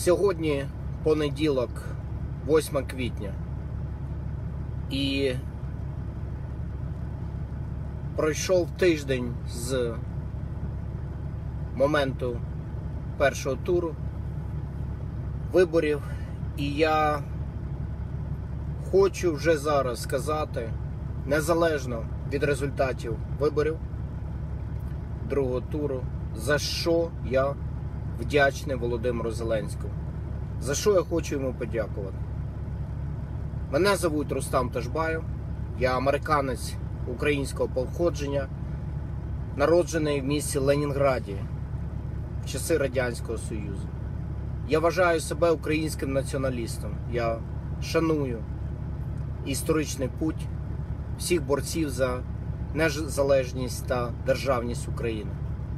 Сьогодні понеділок, 8 квітня. І пройшов тиждень з моменту першого туру виборів. І я хочу вже зараз сказати, незалежно від результатів виборів другого туру, за що я вдячний Володимиру Зеленському. За що я хочу йому подякувати. Мене звуть Рустам Ташбаєв. Я американець українського походження, народжений в місті Ленінграді в часи Радянського Союзу. Я вважаю себе українським націоналістом. Я шаную історичний путь всіх борців за незалежність та державність України.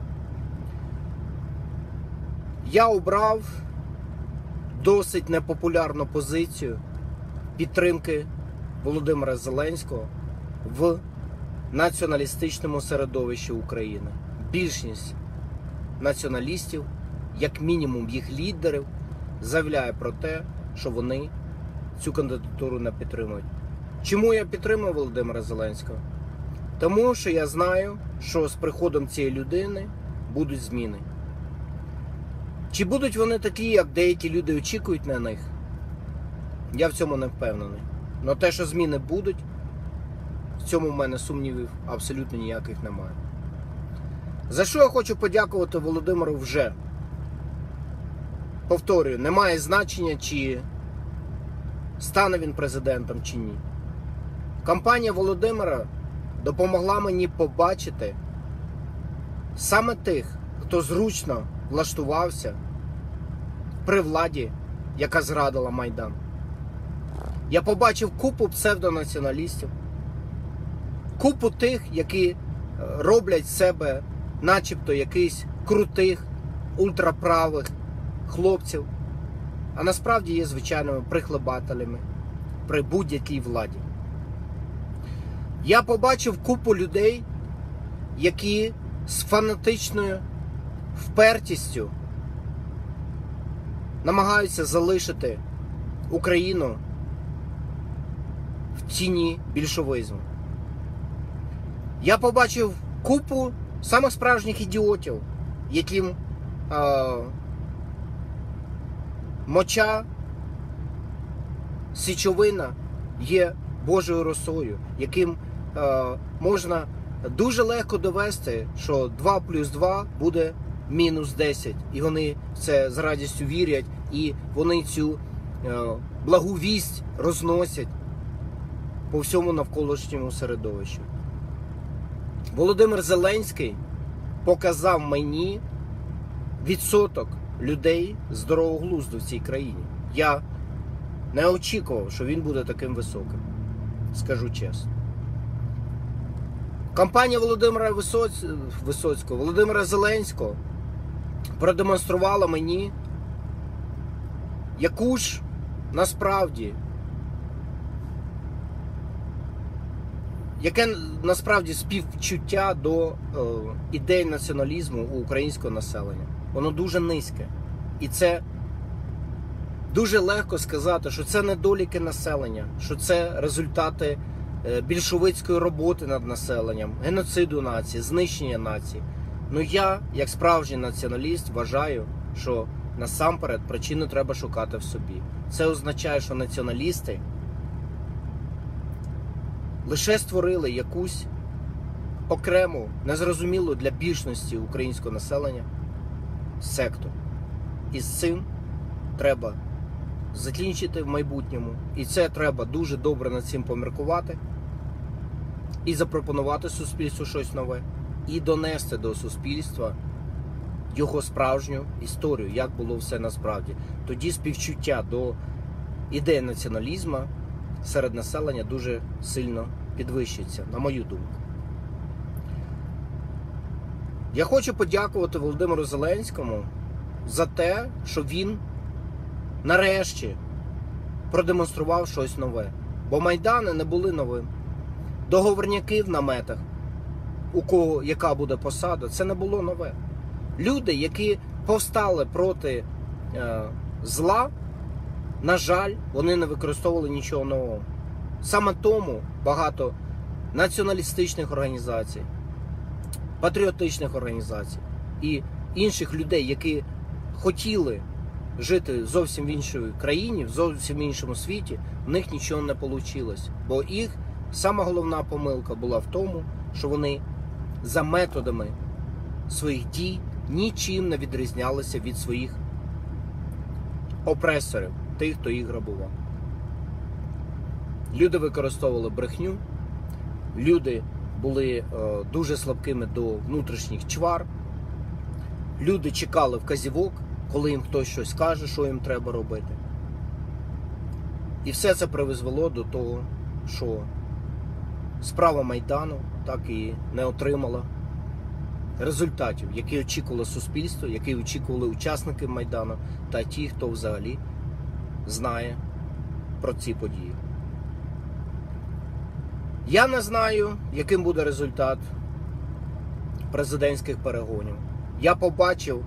Я обрав досить непопулярну позицію підтримки Володимира Зеленського в націоналістичному середовищі України. Більшість націоналістів, як мінімум їх лідерів, заявляє про те, що вони цю кандидатуру не підтримують. Чому я підтримую Володимира Зеленського? Тому що я знаю, що з приходом цієї людини будуть зміни. Чи будуть вони такі, як деякі люди очікують на них? Я в цьому не впевнений. Але те, що зміни будуть, в цьому в мене сумнівів абсолютно ніяких немає. За що я хочу подякувати Володимиру вже? Повторюю, немає значення, чи стане він президентом, чи ні. Кампанія Володимира допомогла мені побачити саме тих, хто зручно влаштувався при владі, яка зрадила Майдан. Я побачив купу псевдонаціоналістів, купу тих, які роблять з себе начебто якихось крутих, ультраправих хлопців, а насправді є звичайними прихлебателями при будь-якій владі. Я побачив купу людей, які з фанатичною впертістю намагаються залишити Україну в тіні більшовизму. Я побачив купу самих справжніх ідіотів, яким моча, січовина є Божою росою, яким можна дуже легко довести, що 2 плюс 2 буде мінус 10. І вони в це з радістю вірять, і вони цю благу вість розносять по всьому навколишньому середовищу. Володимир Зеленський показав мені відсоток людей здорового глузду в цій країні. Я не очікував, що він буде таким високим. Скажу чесно. Кампанія Володимира Висоцького, Володимира Зеленського продемонструвала мені, яку ж яке насправді співчуття до ідей націоналізму у українського населення. Воно дуже низьке. І це дуже легко сказати, що це недоліки населення, що це результати більшовицької роботи над населенням, геноциду нації, знищення нації. Ну я, як справжній націоналіст, вважаю, що насамперед причину треба шукати в собі. Це означає, що націоналісти лише створили якусь окрему, незрозумілу для більшості українського населення секту. І з цим треба закінчити в майбутньому. І це треба дуже добре над цим поміркувати і запропонувати суспільству щось нове. І донести до суспільства його справжню історію, як було все насправді. Тоді співчуття до ідеї націоналізму серед населення дуже сильно підвищиться, на мою думку. Я хочу подякувати Володимиру Зеленському за те, що він нарешті продемонстрував щось нове. Бо Майдани не були новим. Договорняки в наметах, у кого яка буде посада, це не було нове. Люди, які повстали проти зла, на жаль, вони не використовували нічого нового. Саме тому багато націоналістичних організацій, патріотичних організацій і інших людей, які хотіли жити зовсім в іншій країні, в зовсім іншому світі, в них нічого не вийшло. Бо їх сама головна помилка була в тому, що вони за методами своїх дій нічим не відрізнялися від своїх опресорів, тих, хто їх грабував. Люди використовували брехню, люди були дуже слабкими до внутрішніх чвар, люди чекали вказівок, коли їм хтось щось каже, що їм треба робити. І все це призвело до того, що справа Майдану так і не отримала результатів, які очікувало суспільство, які очікували учасники Майдану та ті, хто взагалі знає про ці події. Я не знаю, яким буде результат президентських перегонів. Я побачив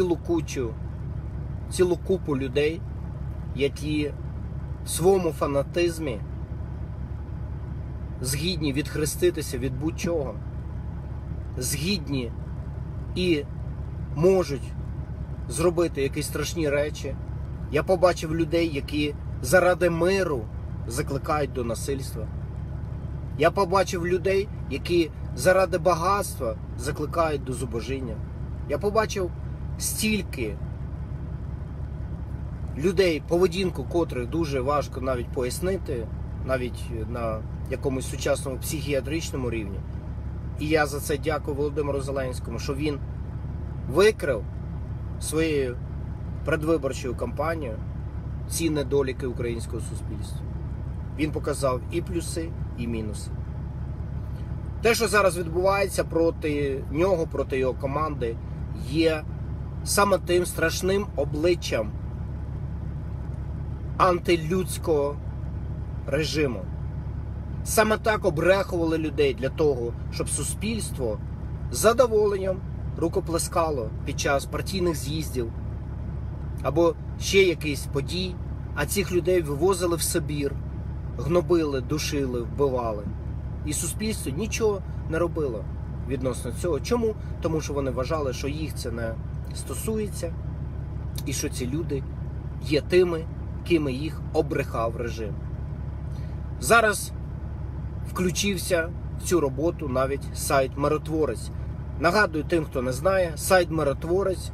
цілу купу людей, які в своєму фанатизмі згідні відхреститися від будь-чого, згідні і можуть зробити якісь страшні речі. Я побачив людей, які заради миру закликають до насильства. Я побачив людей, які заради багатства закликають до зубожіння. Я побачив стільки людей, поведінку котрих дуже важко навіть пояснити, навіть на якомусь сучасному психіатричному рівні. І я за це дякую Володимиру Зеленському, що він викрив своєю предвиборчою кампанією ці недоліки українського суспільства. Він показав і плюси, і мінуси. Те, що зараз відбувається проти нього, проти його команди, є саме тим страшним обличчям антилюдського режиму. Саме так обрехували людей для того, щоб суспільство з задоволенням рукоплескало під час партійних з'їздів або ще якихось подій, а цих людей вивозили в Сибір, гнобили, душили, вбивали. І суспільство нічого не робило відносно цього. Чому? Тому що вони вважали, що їх це не стосується і що ці люди є тими, кими їх обрехав режим. Зараз включився в цю роботу навіть сайт «Миротворець». Нагадую тим, хто не знає, сайт «Миротворець»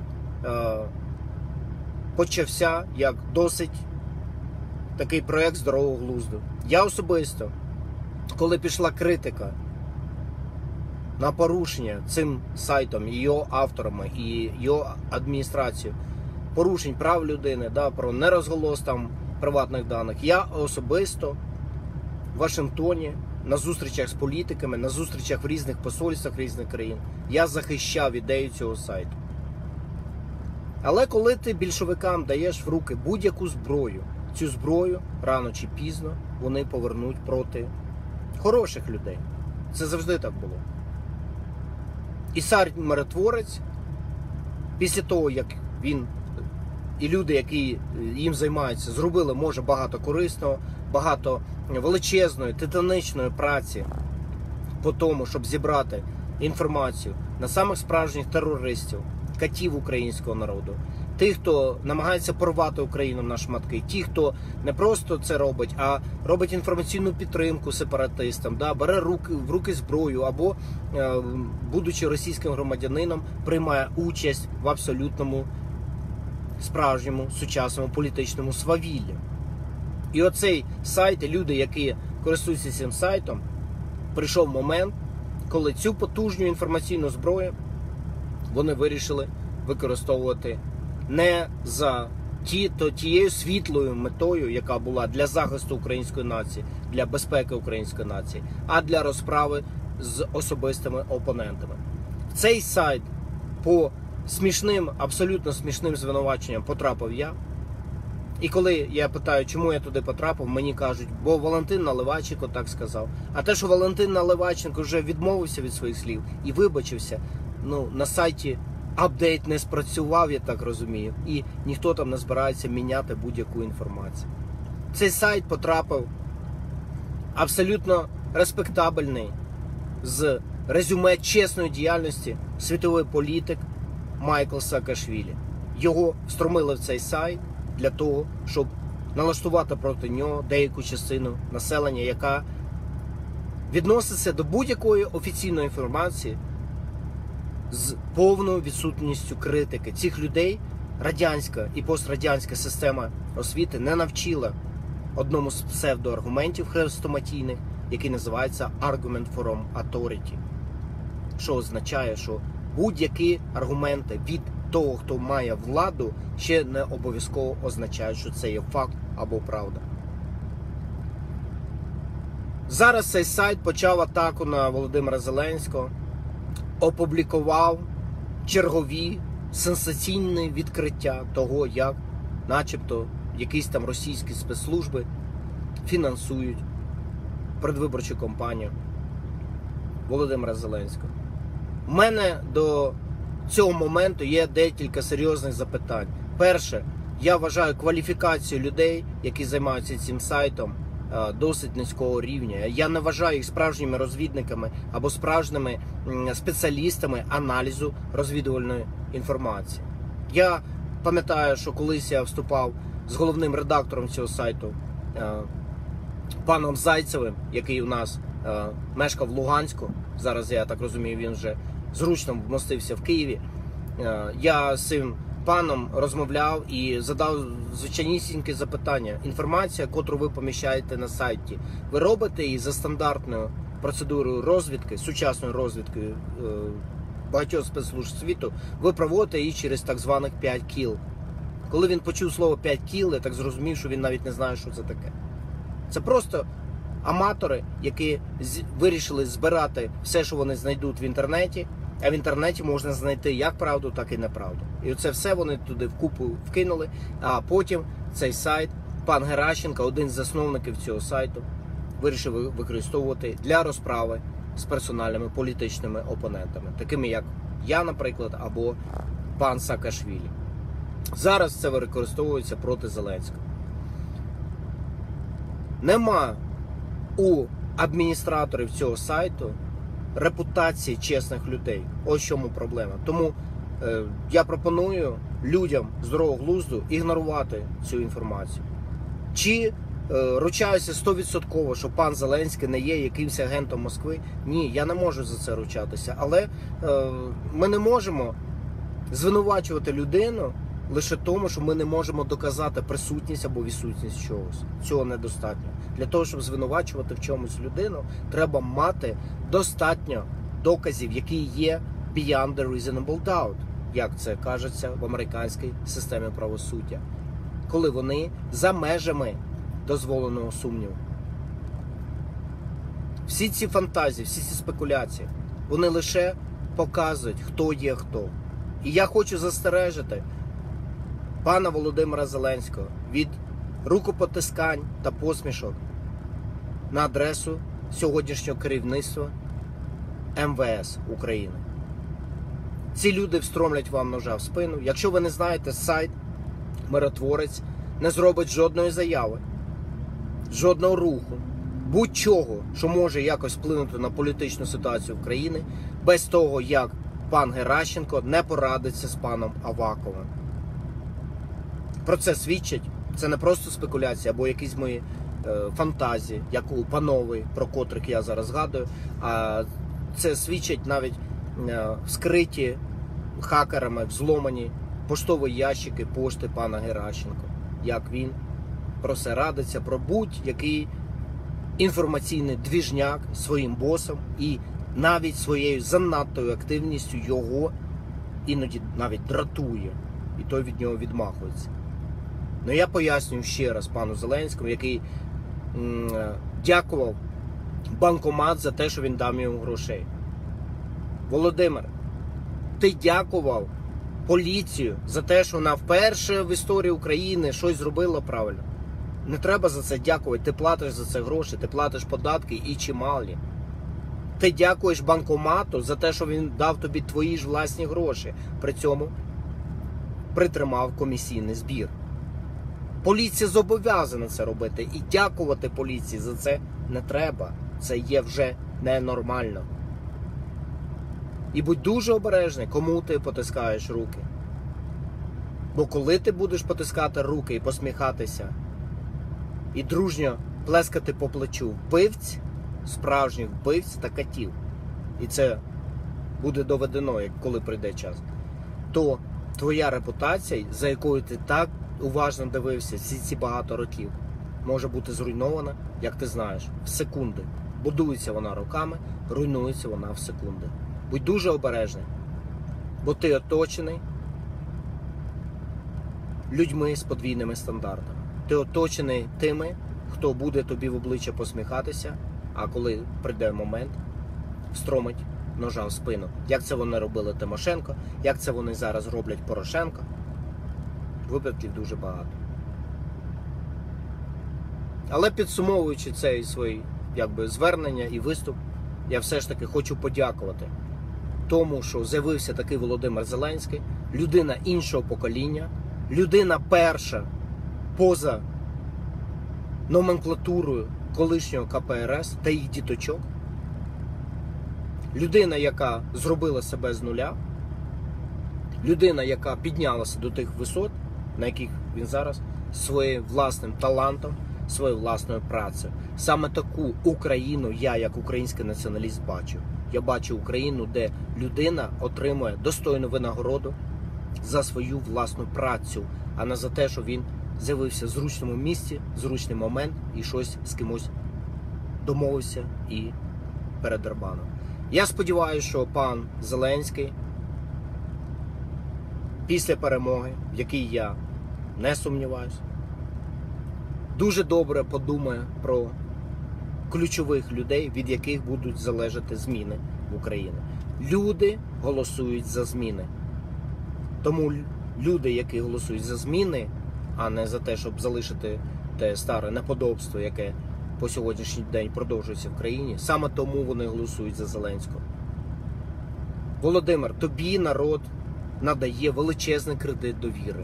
почався як досить такий проєкт здорового глузду. Я особисто, коли пішла критика на порушення цим сайтом, і його авторами, і його адміністрацією, порушень прав людини, про нерозголос там приватних даних, я особисто в Вашингтоні, на зустрічах з політиками, на зустрічах в різних посольствах різних країн, я захищав ідею цього сайту. Але коли ти більшовикам даєш в руки будь-яку зброю, цю зброю рано чи пізно вони повернуть проти хороших людей. Це завжди так було. І сайт «Миротворець», після того, як він і люди, які їм займаються, зробили, може, багато корисного, багато величезної, титанічної праці по тому, щоб зібрати інформацію на самих справжніх терористів, катів українського народу, тих, хто намагається порвати Україну на шматки, ті, хто не просто це робить, а робить інформаційну підтримку сепаратистам, бере в руки зброю або, будучи російським громадянином, приймає участь в абсолютному справжньому сучасному політичному свавіллі. І оцей сайт, і люди, які користуються цим сайтом, прийшов момент, коли цю потужну інформаційну зброю вони вирішили використовувати не за тією світлою метою, яка була для захисту української нації, для безпеки української нації, а для розправи з особистими опонентами. В цей сайт по смішним, абсолютно смішним звинуваченням потрапив я. І коли я питаю, чому я туди потрапив, мені кажуть, бо Валентин Наливайченко так сказав. А те, що Валентин Наливайченко вже відмовився від своїх слів і вибачився, на сайті апдейт не спрацював, я так розумію, і ніхто там не збирається міняти будь-яку інформацію. Цей сайт потрапив абсолютно респектабельний, з резюме чесної діяльності світовий політик Майкл Саакашвілі. Його встромили в цей сайт для того, щоб налаштувати проти нього деяку частину населення, яка відноситься до будь-якої офіційної інформації з повною відсутністю критики. Цих людей радянська і пострадянська система освіти не навчила одному з псевдоаргументів хрестоматійних, який називається Argument from Authority. Що означає, що будь-які аргументи від того, хто має владу, ще не обов'язково означають, що це є факт або правда. Зараз цей сайт почав атаку на Володимира Зеленського, опублікував чергові сенсаційні відкриття того, як начебто якісь там російські спецслужби фінансують передвиборчу кампанію Володимира Зеленського. У мене до цього моменту є декілька серйозних запитань. Перше, я вважаю кваліфікацію людей, які займаються цим сайтом, досить низького рівня. Я не вважаю їх справжніми розвідниками або справжніми спеціалістами аналізу розвідувальної інформації. Я пам'ятаю, що колись я вступав з головним редактором цього сайту, паном Зайцевим, який у нас мешкав в Луганську. Зараз, я так розумію, він вже зручно вмостився в Києві. Я з цим паном розмовляв і задав звичайнісіньке запитання. Інформація, яку ви поміщаєте на сайті, ви робите її за стандартною процедурою розвідки, сучасною розвідкою багатьох спецслужб світу, ви проводите її через так званих 5 кіл. Коли він почув слово 5 кіл, я так зрозумів, що він навіть не знає, що це таке. Це просто аматори, які вирішили збирати все, що вони знайдуть в інтернеті, а в інтернеті можна знайти як правду, так і неправду. І оце все вони туди вкупу вкинули, а потім цей сайт, пан Геращенко, один з засновників цього сайту, вирішив використовувати для розправи з персональними політичними опонентами, такими як я, наприклад, або пан Саакашвілі. Зараз це використовується проти Зеленського. Нема у адміністраторів цього сайту репутації чесних людей. Ось в чому проблема. Тому я пропоную людям здорового глузду ігнорувати цю інформацію. Чи ручаюся 100%, що пан Зеленський не є якимось агентом Москви? Ні, я не можу за це ручатися. Але ми не можемо звинувачувати людину лише тому, що ми не можемо доказати присутність або відсутність чогось. Цього недостатньо. Для того, щоб звинувачувати в чомусь людину, треба мати достатньо доказів, які є beyond the reasonable doubt, як це кажеться в американській системі правосуддя, коли вони за межами дозволеного сумніву. Всі ці фантазії, всі ці спекуляції, вони лише показують, хто є хто. І я хочу застережити пана Володимира Зеленського від рукопотискань та посмішок на адресу сьогоднішнього керівництва МВС України. Ці люди встромлять вам ножа в спину. Якщо ви не знаєте, сайт «Миротворець» не зробить жодної заяви, жодного руху, будь-чого, що може якось вплинути на політичну ситуацію в країні, без того, як пан Геращенко не порадиться з паном Аваковим. Про це свідчить, це не просто спекуляція або якісь мої фантазії, як у панові, про котрих я зараз згадую, а це свідчить навіть вскриті хакерами, взломані поштові ящики пошти пана Геращенко, як він про це радиться, про будь-який інформаційний двіжняк своїм босом і навіть своєю занадтою активністю його іноді навіть дратує, і той від нього відмахується. Ну я пояснюю ще раз пану Зеленському, який дякував банкомат за те, що він дав йому грошей. Володимир, ти дякував поліцію за те, що вона вперше в історії України щось зробила правильно. Не треба за це дякувати, ти платиш за це гроші, ти платиш податки і чималі. Ти дякуєш банкомату за те, що він дав тобі твої ж власні гроші. При цьому притримав комісійний збір. Поліція зобов'язана це робити. І дякувати поліції за це не треба. Це є вже ненормально. І будь дуже обережний, кому ти потискаєш руки. Бо коли ти будеш потискати руки і посміхатися, і дружньо плескати по плечу вбивць, справжніх вбивць та катів, і це буде доведено, коли прийде час, то твоя репутація, за якою ти так уважно дивився всі ці багато років, може бути зруйнована, як ти знаєш, в секунди. Будується вона роками, руйнується вона в секунди. Будь дуже обережний, бо ти оточений людьми з подвійними стандартами. Ти оточений тими, хто буде тобі в обличчя посміхатися, а коли прийде момент, встромить ножа в спину. Як це вони робили Тимошенко, як це вони зараз роблять Порошенко. Випадків дуже багато. Але підсумовуючи цей свій звернення і виступ, я все ж таки хочу подякувати тому, що з'явився такий Володимир Зеленський, людина іншого покоління, людина перша поза номенклатурою колишнього КПРС та їх діточок, людина, яка зробила себе з нуля, людина, яка піднялася до тих висот, на яких він зараз, своїм власним талантом, своєю власною працею. Саме таку Україну я, як український націоналіст, бачу. Я бачу Україну, де людина отримує достойну винагороду за свою власну працю, а не за те, що він з'явився в зручному місці, в зручний момент і щось з кимось домовився і передербанив. Я сподіваюся, що пан Зеленський після перемоги, в якій я не сумніваюся, дуже добре подумає про ключових людей, від яких будуть залежати зміни в Україні. Люди голосують за зміни. Тому люди, які голосують за зміни, а не за те, щоб залишити те старе неподобство, яке по сьогоднішній день продовжується в країні, саме тому вони голосують за Зеленського. Володимир, тобі народ надає величезний кредит довіри.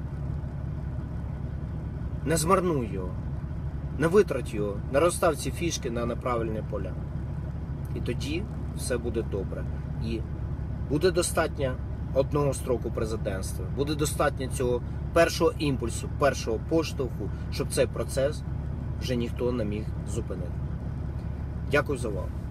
Не змарнуй його, не витрать його, не розстав ці фішки на неправильні поля. І тоді все буде добре. І буде достатньо одного строку президентства, буде достатньо цього першого імпульсу, першого поштовху, щоб цей процес вже ніхто не міг зупинити. Дякую за увагу.